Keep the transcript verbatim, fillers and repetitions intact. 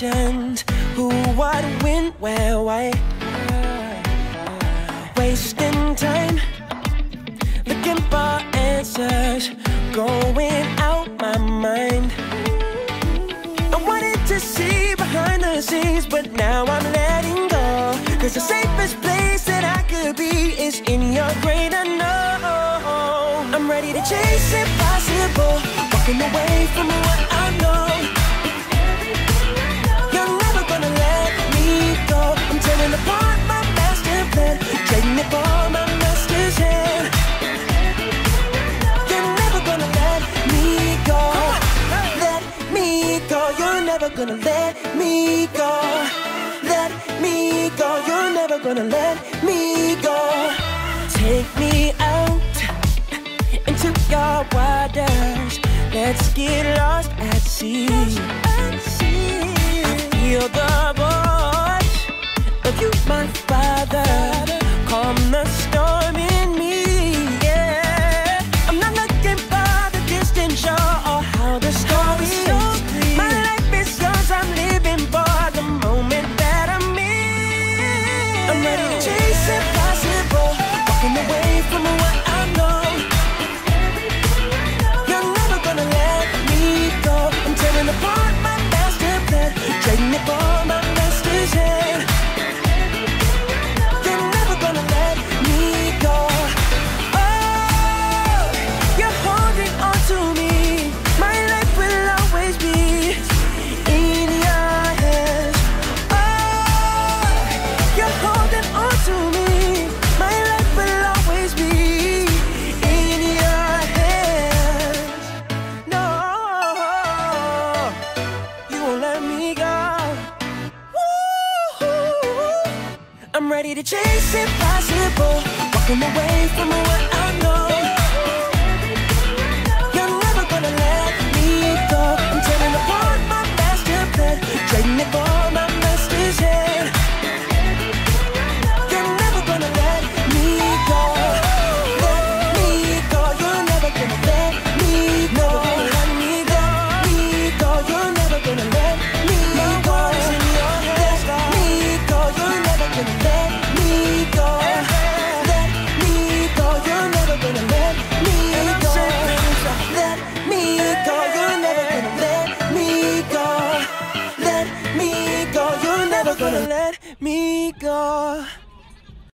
questions. Who, what, when, where, why? Wasting time looking for answers, going out my mind. I wanted to see behind the scenes, but now I'm letting go. Cause the safest place that I could be is in your great unknown. I'm ready to chase impossible, walking away from what I know. You're never gonna let me go. I'm tearing apart my master plan, trading it for my master's hand. You're never gonna let me go. Let me go. You're never gonna let me go. Let me go. You're never gonna let me go. Take me out into your waters. Let's get lost at sea. I feel the voice of you, my Father. Calm the storm in me, yeah. I'm not looking for the distant shore or how the story is. My life is yours, I'm living for the moment that I'm in. I'm ready to chase impossible, walking away from what I know. You're never gonna let me go. I'm tearing apart my master plan, trading it for my master's hand. You're never gonna let me go. Oh, you're holding on to me. My life will always be in your hands. Oh, you're holding on to me. My life will always be in your hands. No, you won't let me go. Woo. I'm ready to chase impossible, walking away from what I know. You're never gonna let me go. I'm tearing apart my master plan, trading it for my master's hand. You're never gonna let me go. Let me go. You're never gonna let me go. Let me go. Me go. You're never gonna let me go. Let me go. You're never gonna let me go. Let me go. You're never gonna let me go. Let me go. You're never gonna let me go. Let me go. You're never gonna let me go.